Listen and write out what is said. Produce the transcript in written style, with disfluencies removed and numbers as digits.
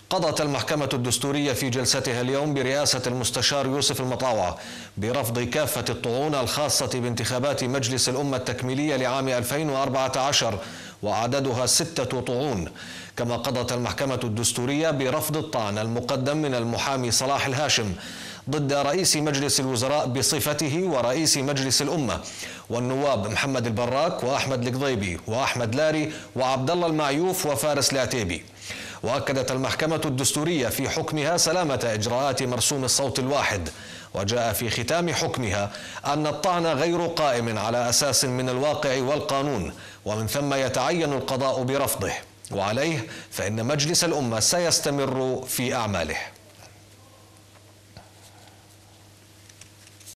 قضت المحكمة الدستورية في جلستها اليوم برئاسة المستشار يوسف المطاوع برفض كافة الطعون الخاصة بانتخابات مجلس الأمة التكميلية لعام 2014 وعددها 6 طعون. كما قضت المحكمة الدستورية برفض الطعن المقدم من المحامي صلاح الهاشم ضد رئيس مجلس الوزراء بصفته ورئيس مجلس الأمة والنواب محمد البراك وأحمد القضيبي وأحمد لاري وعبد الله المعيوف وفارس العتيبي. وأكدت المحكمة الدستورية في حكمها سلامة إجراءات مرسوم الصوت الواحد، وجاء في ختام حكمها أن الطعن غير قائم على أساس من الواقع والقانون، ومن ثم يتعين القضاء برفضه، وعليه فإن مجلس الأمة سيستمر في أعماله.